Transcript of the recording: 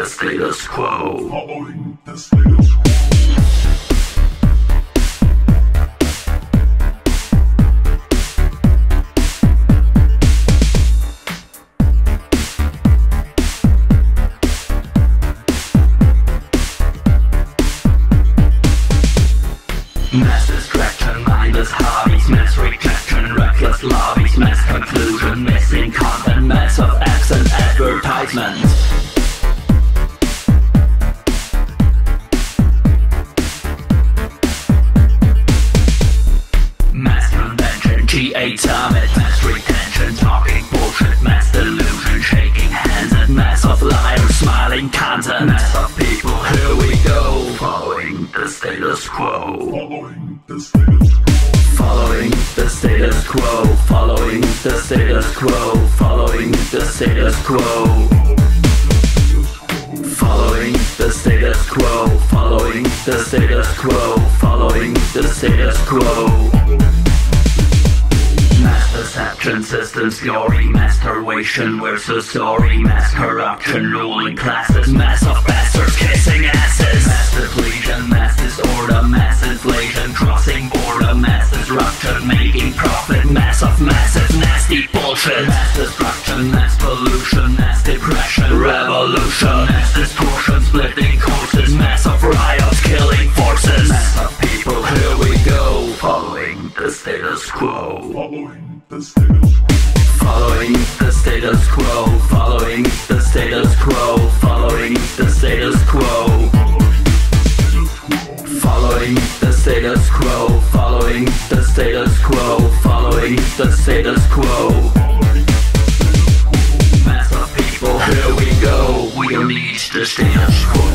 status quo. Following the status quo. Mass distraction, mindless hobbies, mass rejection, reckless lobbies, mass conclusion, missing content, mass of absent advertisements. Mass convention, G8 summit, mass retention, talking bullshit, mass delusion, shaking hands and mass of liars, smiling content, mass of people, here we go, following the status quo. Following the status quo. Following the status quo, following the status quo, following the status quo. Following the status quo, following the status quo, following the status quo. Mass deception, systems glory, masturbation versus sorry, mass corruption, ruling classes, mass of bastards kissing asses, mass depletion, mass disorder, mass inflation, crossing border, mass disruption, making profit, mass of massive nasty bullshit, mass destruction, mass pollution, mass depression, revolution, mass distortion, splitting courses, mass of riots, killing forces, mass of people, here we go, following the status quo. Following the status quo. Following the status quo, following the status quo, following the status quo. Following the status quo, following the status quo, following the status quo. Mass of people, here we go, we unleash the status quo.